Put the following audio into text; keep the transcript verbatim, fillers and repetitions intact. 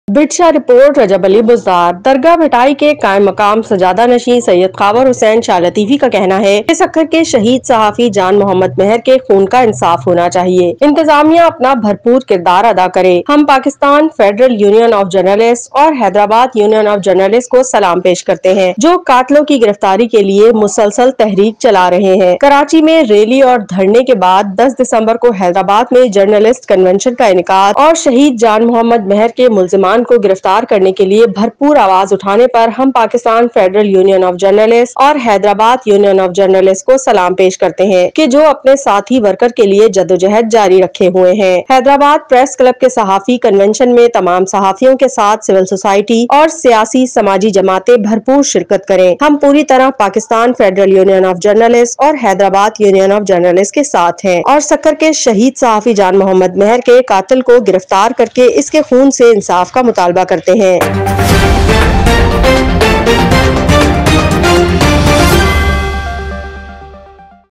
बिटशा report. Rajab Ali Buzdar. दरगाह भटाई के कायम मकाम सजादा नशीं सैयद खावर हुसैन शाह लतीफी का कहना है कि सक्खर के शहीद सहाफी जान मोहम्मद मेहर के खून का इंसाफ होना चाहिए। इंतजामिया अपना भरपूर किरदार अदा करे। हम Pakistan federal union of journalist और हैदराबाद यूनियन ऑफ जर्नलिस्ट को सलाम पेश करते हैं, जो कातलों की गिरफ्तारी के लिए मुसलसल तहरीक चला रहे हैं। कराची में रैली और धरने के बाद दस दिसंबर को हैदराबाद में जर्नलिस्ट कन्वेंशन का इनेकाद और शहीद जान मोहम्मद मेहर के मुल्जिमान को गिरफ्तार करने के लिए भरपूर आवाज उठाने पर हम Pakistan federal union of journalist और हैदराबाद यूनियन ऑफ जर्नलिस्ट को सलाम पेश करते हैं कि जो अपने साथी वर्कर के लिए जद्दोजहद जारी रखे हुए हैं। हैदराबाद प्रेस क्लब के सहाफी कन्वेंशन में तमाम सहाफियों के साथ सिविल सोसाइटी और सियासी समाजी जमातें भरपूर शिरकत करें। हम पूरी तरह Pakistan federal union of journalist और हैदराबाद यूनियन ऑफ जर्नलिस्ट के साथ हैं और सक्खर के शहीद सहाफी जान मोहम्मद मेहर के कातिल को गिरफ्तार करके इसके खून से इंसाफ का मुतालबा करते हैं।